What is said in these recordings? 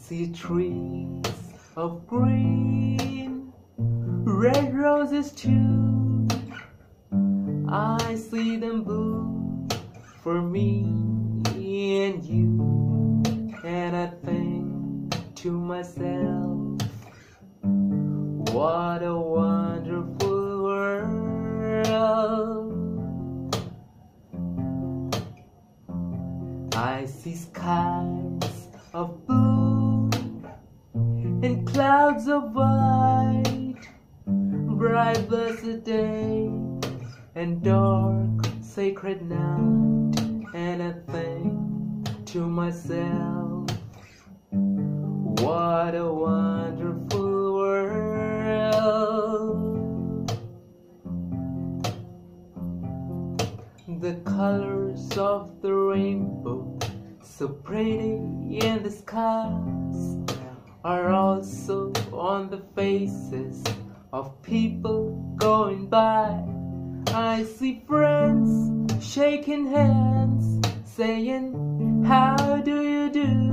see trees of green, red roses too. I see them bloom for me and you, and I think to myself, what a wonderful world. I see skies of blue and clouds of white, bright blessed day and dark sacred night, and I think to myself, what a wonderful world. The colors of the rainbow, so pretty in the skies, are also on the faces of people going by. I see friends shaking hands, saying, how do you do?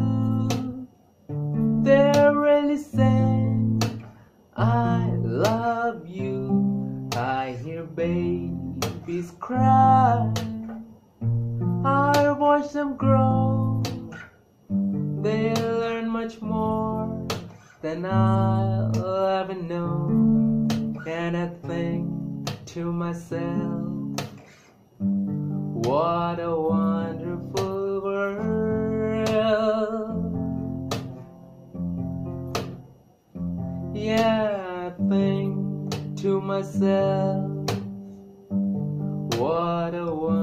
They're really saying, I love you. I hear babies cry, I watch them grow. They learn much more than I'll ever know, and I think to myself, what a wonderful world. Yeah, I think to myself, what a wonderful